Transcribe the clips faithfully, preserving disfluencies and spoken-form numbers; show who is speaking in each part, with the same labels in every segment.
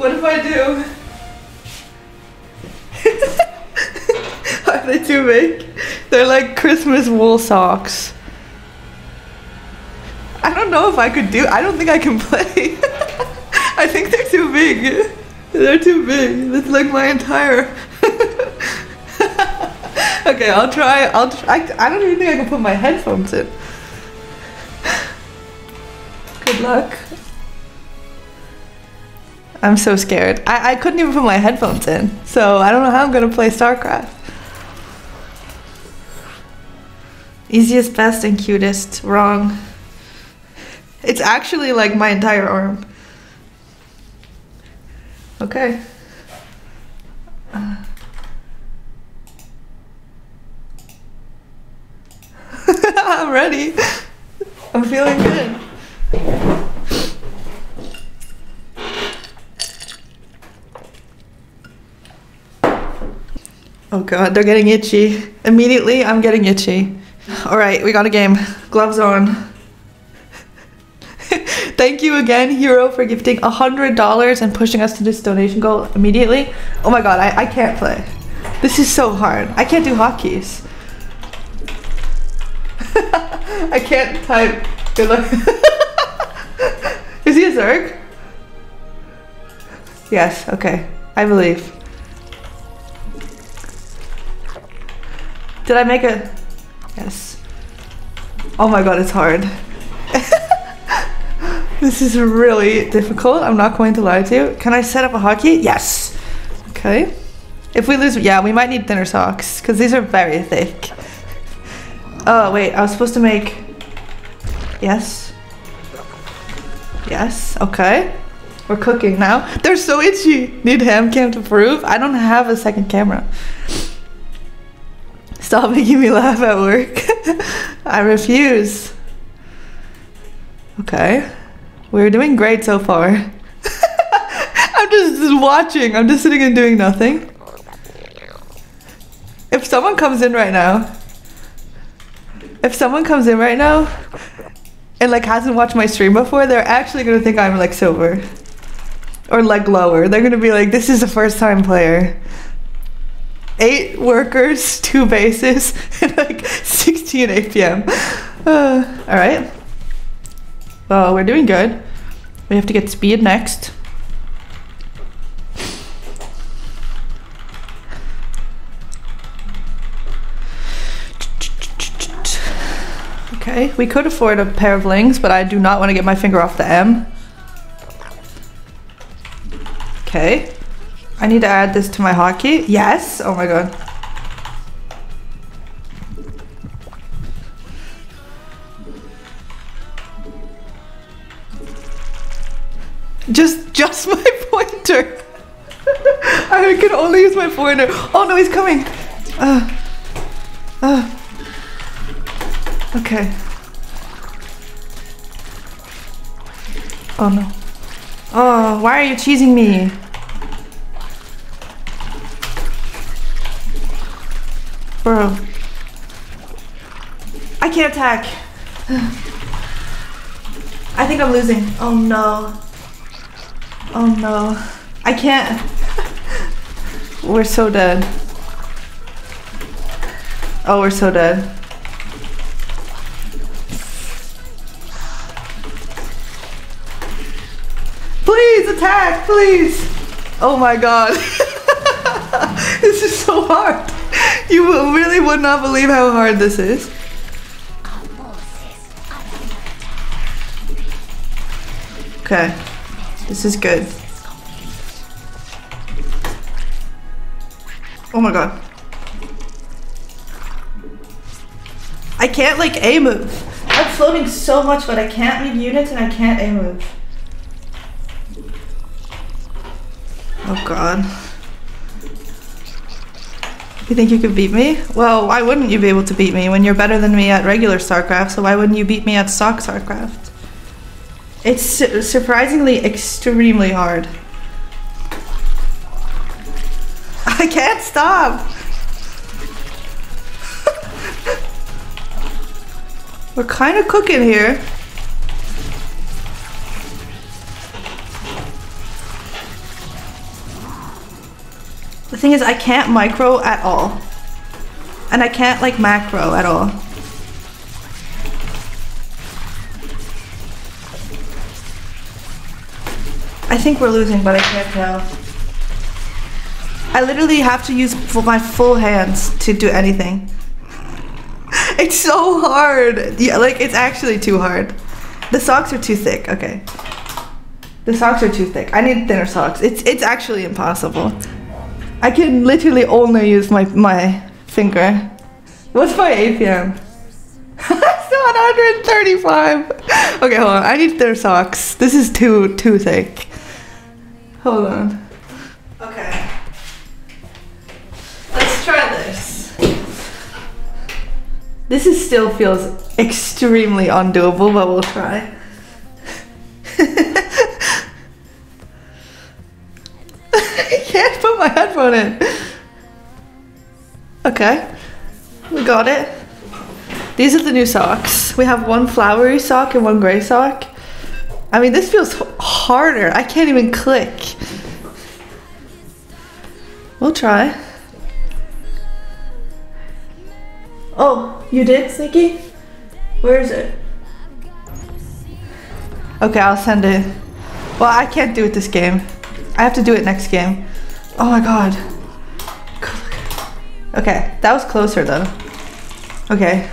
Speaker 1: What if I do? Are they too big? They're like Christmas wool socks. I don't know if I could do, I don't think I can play. I think they're too big. They're too big. That's like my entire... Okay, I'll try, I'll try, I don't even think I can put my headphones in. Good luck. I'm so scared. I, I couldn't even put my headphones in, so I don't know how I'm gonna play StarCraft. Easiest, best, and cutest. Wrong. It's actually like my entire arm. Okay. Uh. I'm ready. I'm feeling good. Oh god, they're getting itchy. Immediately, I'm getting itchy. Alright, we got a game. Gloves on. Thank you again, Hero, for gifting one hundred dollars and pushing us to this donation goal immediately. Oh my god, I, I can't play. This is so hard. I can't do hotkeys. I can't type. Good luck. Is he a Zerg? Yes, okay. I believe. Did I make a... Yes. Oh my god, it's hard. This is really difficult. I'm not going to lie to you. Can I set up a hotkey? Yes. Okay. If we lose... Yeah, we might need thinner socks because these are very thick. Oh, wait. I was supposed to make... Yes. Yes. Okay. We're cooking now. They're so itchy. Need ham cam to prove? I don't have a second camera. Stop making me laugh at work. I refuse. Okay. We're doing great so far. I'm just, just watching. I'm just sitting and doing nothing. If someone comes in right now, if someone comes in right now and like hasn't watched my stream before, they're actually gonna think I'm like silver or like lower. They're gonna be like, this is a first time player. Eight workers, two bases, and like sixteen A P M. Uh, all right. Well, we're doing good. We have to get speed next. Okay, we could afford a pair of lings, but I do not want to get my finger off the M. Okay. I need to add this to my hotkey. Yes! Oh my god. Just, just my pointer. I can only use my pointer. Oh no, he's coming. Uh, uh. Okay. Oh no. Oh, why are you cheesing me? Bro. I can't attack. I think I'm losing. Oh no. Oh no. I can't. We're so dead. Oh, we're so dead. Please attack, please. Oh my god. This is so hard. You really would not believe how hard this is. Okay, this is good. Oh my god. I can't like A move. I'm floating so much, but I can't leave units and I can't A move. Oh god. You think you could beat me? Well, why wouldn't you be able to beat me when you're better than me at regular StarCraft, so why wouldn't you beat me at stock StarCraft? It's su surprisingly extremely hard. I can't stop! We're kind of cooking here. thing is, I can't micro at all. And I can't like macro at all. I think we're losing, but I can't tell. I literally have to use my full hands to do anything. It's so hard. Yeah, like it's actually too hard. The socks are too thick. Okay. The socks are too thick. I need thinner socks. It's it's actually impossible. I can literally only use my my finger. What's my A P M? Still one hundred thirty-five. Okay, hold on. I need thinner socks. This is too too thick. Hold on. Okay. Let's try this. This is still feels extremely undoable, but we'll try. I can't put my headphone in. Okay. We got it. These are the new socks. We have one flowery sock and one gray sock. I mean, this feels harder. I can't even click. We'll try. Oh, you did, Sneaky? Where is it? Okay, I'll send it. Well, I can't do it this game. I have to do it next game. Oh my god. Okay, that was closer though. Okay.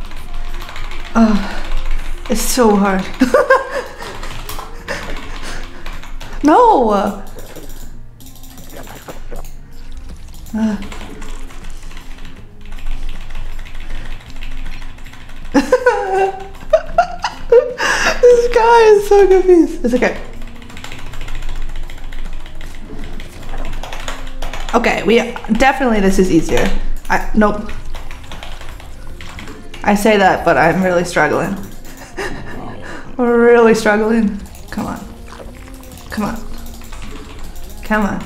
Speaker 1: Oh, it's so hard. No! Uh. This guy is so confused. It's okay. Okay, we definitely this is easier. I nope. I say that, but I'm really struggling. We're really struggling. Come on. Come on. Come on.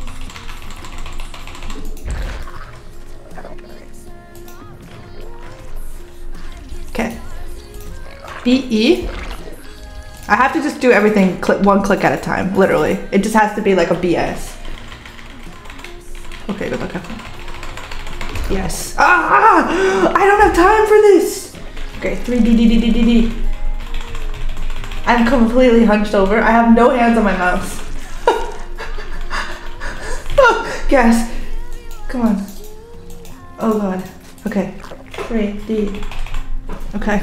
Speaker 1: Okay. B E. I have to just do everything click, one click at a time, literally. It just has to be like a B S. Okay, good luck. Yes. Ah! I don't have time for this! Okay, three D D D D D D. I'm completely hunched over. I have no hands on my mouse. Yes. Come on. Oh god. Okay. three D. Okay.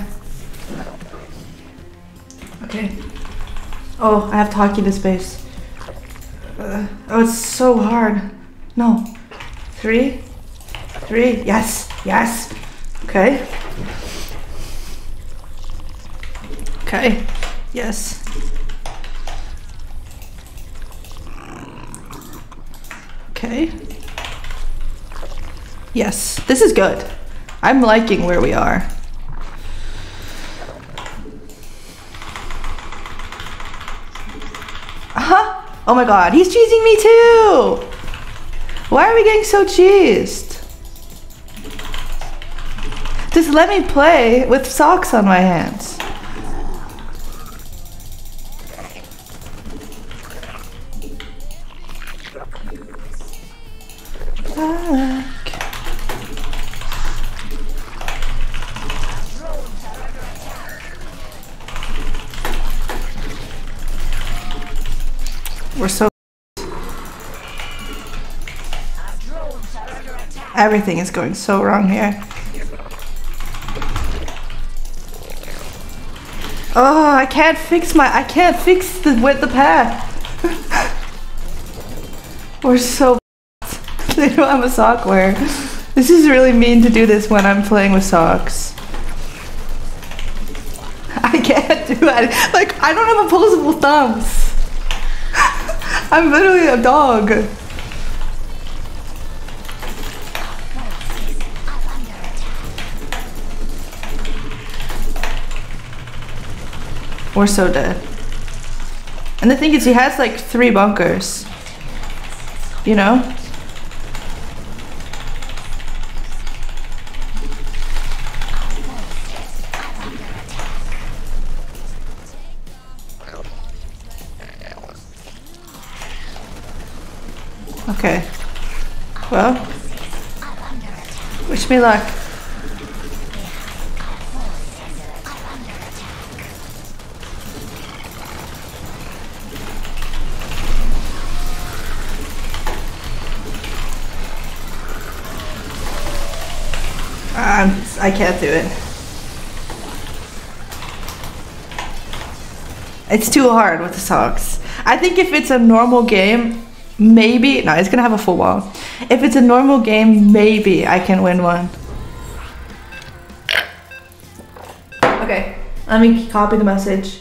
Speaker 1: Okay. Oh, I have to hockey to space. Uh, oh, it's so hard. No. Three. Three. Yes. Yes. Okay. Okay. Yes. Okay. Yes. This is good. I'm liking where we are. Huh? Oh my god, he's cheesing me too! Why are we getting so cheesed? Just let me play with socks on my hands. Back. We're so... Everything is going so wrong here. Oh, I can't fix my... I can't fix the with the path. We're so... They don't have a sock wear. This is really mean to do this when I'm playing with socks. I can't do it. Like, I don't have opposable thumbs. I'm literally a dog. We're so dead. And the thing is, he has like three bunkers. You know? Okay. Well, wish me luck. Um, I can't do it. It's too hard with the socks. I think if it's a normal game, maybe, no, it's gonna have a full wall. If it's a normal game, maybe I can win one. Okay, let me copy the message.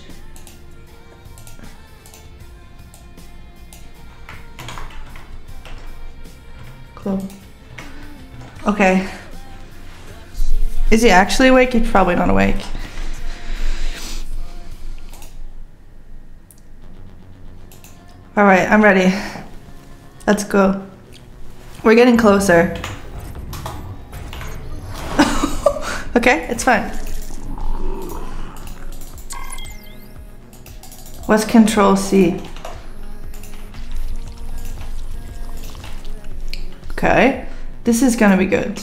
Speaker 1: Cool. Okay. Is he actually awake? He's probably not awake. All right, I'm ready. Let's go. We're getting closer. Okay, it's fine. What's Control C? Okay, this is gonna be good.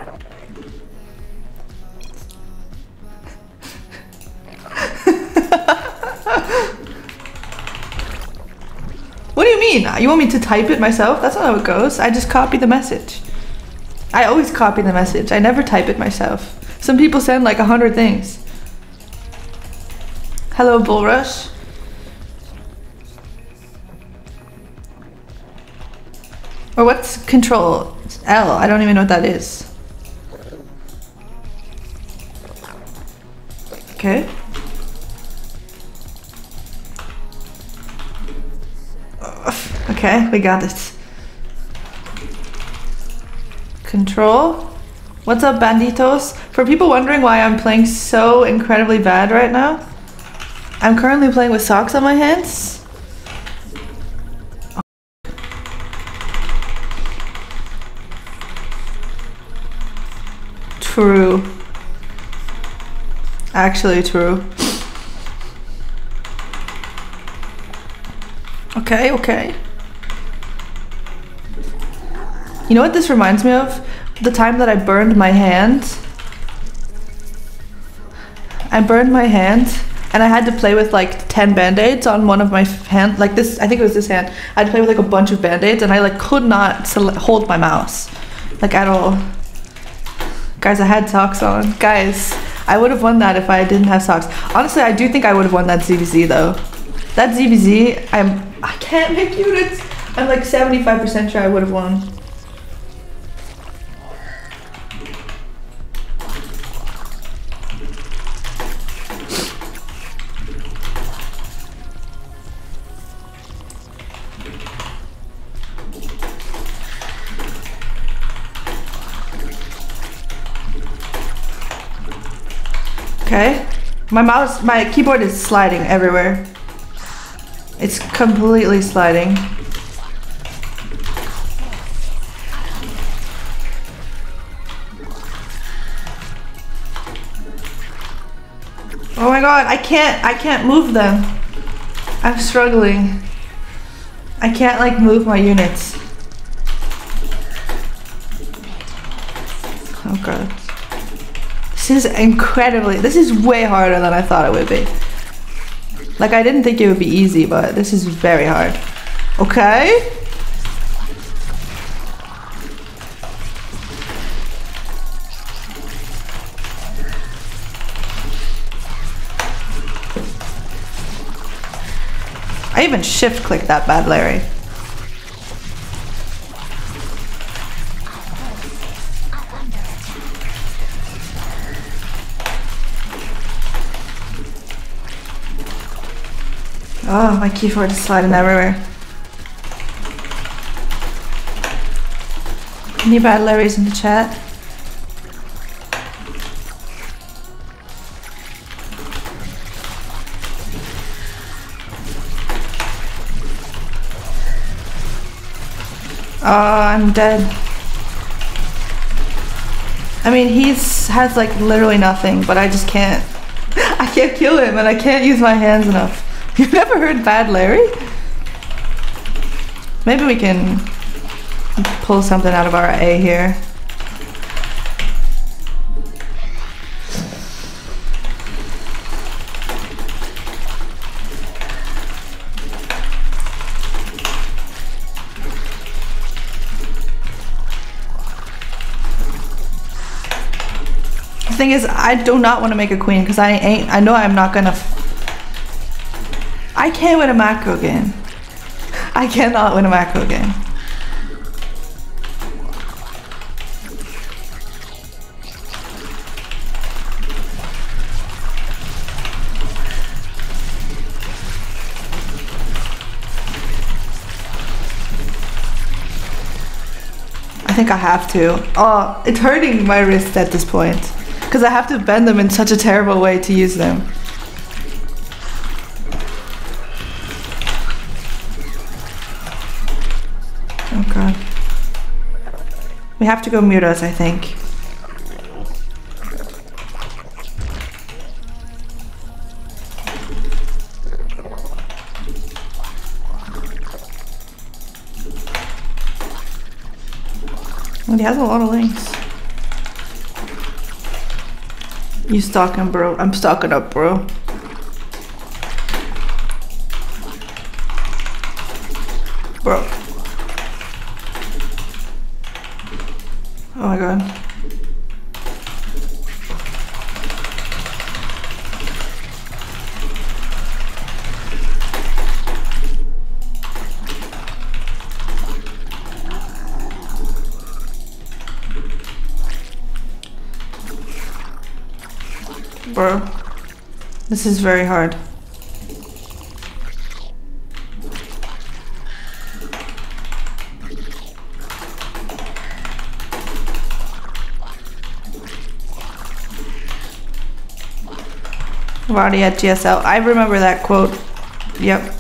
Speaker 1: What do you mean? You want me to type it myself? That's not how it goes. I just copy the message. I always copy the message. I never type it myself. Some people send like a hundred things. Hello, Bullrush. Or what's Control L? I don't even know what that is. Okay. Okay, we got it. Control. What's up, banditos? For people wondering why I'm playing so incredibly bad right now, I'm currently playing with socks on my hands. True. Actually true. Okay, okay. You know what this reminds me of? The time that I burned my hand. I burned my hand and I had to play with like ten band-aids on one of my hand, like this, I think it was this hand. I had to play with like a bunch of band-aids and I like could not hold my mouse, like at all. Guys, I had socks on. Guys, I would have won that if I didn't have socks. Honestly, I do think I would have won that Z V Z though. That Z V Z, I'm, I can't make units. I'm like seventy-five percent sure I would have won. Okay, my mouse, my keyboard is sliding everywhere. It's completely sliding. Oh my god, I can't, I can't move them. I'm struggling. I can't like move my units. Oh god. This is incredibly, this is way harder than I thought it would be. Like, I didn't think it would be easy, but this is very hard. Okay. I even shift clicked that bad, Larry. Oh, my keyboard is sliding everywhere. Any bad Larrys in the chat? Oh, I'm dead. I mean, he's has like literally nothing, but I just can't. I can't kill him, and I can't use my hands enough. You've never heard Bad Larry? Maybe we can pull something out of our A here. The thing is, I do not want to make a queen because I ain't, I know I'm not gonna, f I can't win a macro game. I cannot win a macro game. I think I have to. Oh, it's hurting my wrist at this point. Because I have to bend them in such a terrible way to use them. Oh god. We have to go mutas, I think. And he has a lot of links. You stalking, bro? I'm stalking up, bro. Bro. Oh my god. Bro, this is very hard. Already at G S L. I remember that quote. Yep.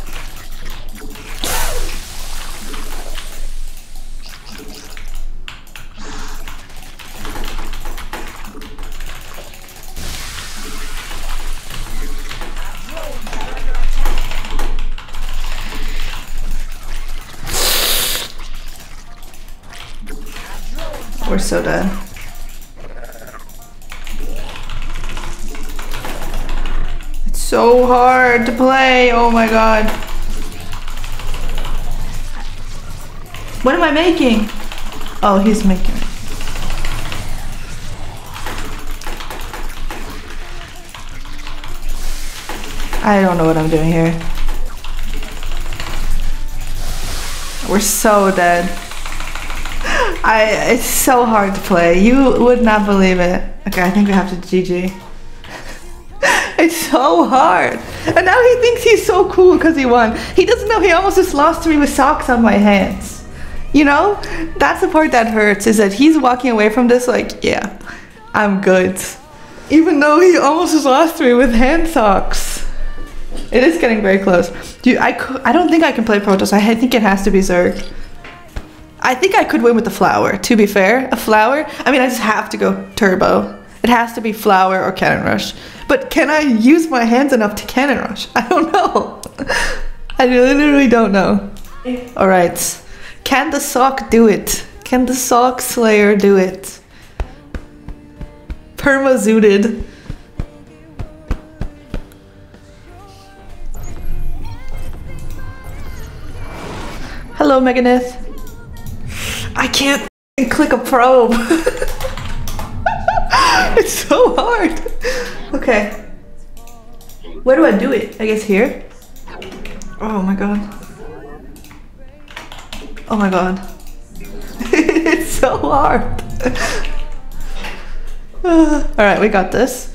Speaker 1: We're so dead. It's so hard to play. Oh my god. What am I making? Oh, he's making it. I don't know what I'm doing here. We're so dead. I, it's so hard to play. You would not believe it. Okay, I think we have to G G. It's so hard. And now he thinks he's so cool because he won. He doesn't know he almost just lost to me with socks on my hands. You know? That's the part that hurts, is that he's walking away from this like, yeah, I'm good. Even though he almost just lost to me with hand socks. It is getting very close. Dude, I, I don't think I can play Protoss. I think it has to be Zerg. I think I could win with the flower, to be fair. A flower? I mean, I just have to go turbo. It has to be flower or cannon rush. But can I use my hands enough to cannon rush? I don't know. I literally don't know. Alright. Can the sock do it? Can the sock slayer do it? Perma-zooted. Hello, Meganith. I can't click a probe. It's so hard. Okay. Where do I do it? I guess here? Oh my god. Oh my god. It's so hard. Alright, we got this.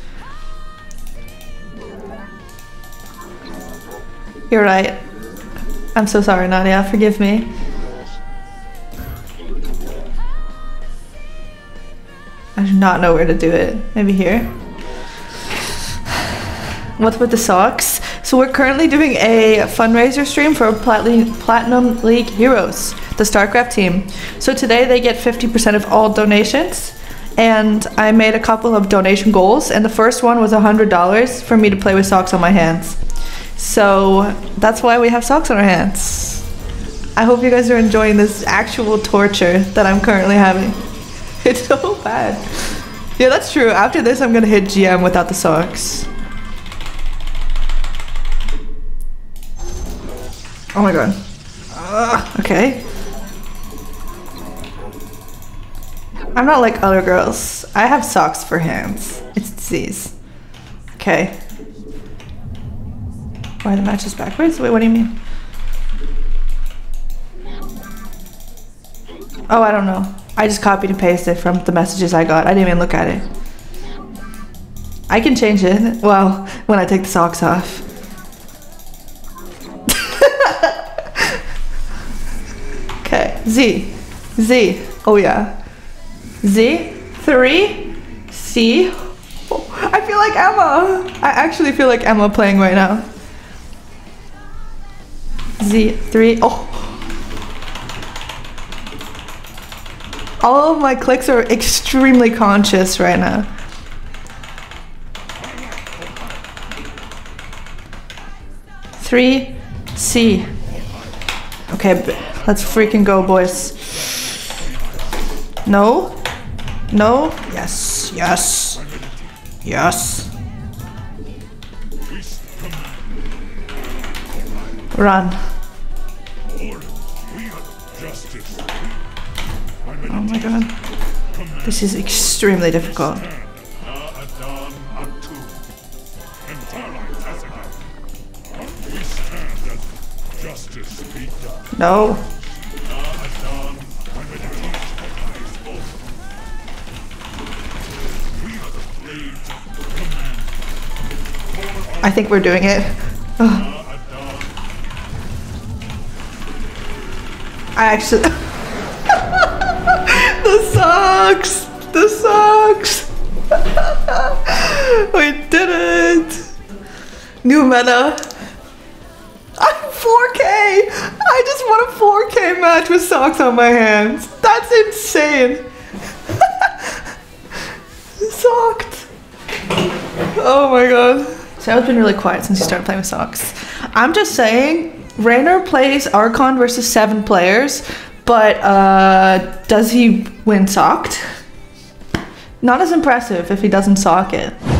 Speaker 1: You're right. I'm so sorry, Nadia. Forgive me. I do not know where to do it. Maybe here. What's with the socks? So we're currently doing a fundraiser stream for Platinum, Platinum League Heroes, the StarCraft team. So today they get fifty percent of all donations. And I made a couple of donation goals. And the first one was one hundred dollars for me to play with socks on my hands. So that's why we have socks on our hands. I hope you guys are enjoying this actual torture that I'm currently having. It's so bad. Yeah, that's true. After this, I'm gonna hit G M without the socks. Oh my god. Ugh, okay. I'm not like other girls. I have socks for hands. It's disease. Okay. Why the match is backwards? Wait, what do you mean? Oh, I don't know. I just copied and pasted from the messages I got. I didn't even look at it. I can change it. Well, when I take the socks off. Okay, Z. Z. Oh yeah. Z. Three. C. Oh, I feel like Emma. I actually feel like Emma playing right now. Z. Three. Oh. All of my clicks are extremely conscious right now. Three, C. Okay, let's freaking go, boys. No, no, yes, yes, yes. Run. Oh my god. This is extremely difficult. No. I think we're doing it. Ugh. I actually... The socks! The socks! We did it! New meta. I'm four K! I just won a four K match with socks on my hands. That's insane! Socked! Oh my god. Sarah's been really quiet since you started playing with socks. I'm just saying, Raynor plays Archon versus seven players, but uh, does he win socked? Not as impressive if he doesn't sock it.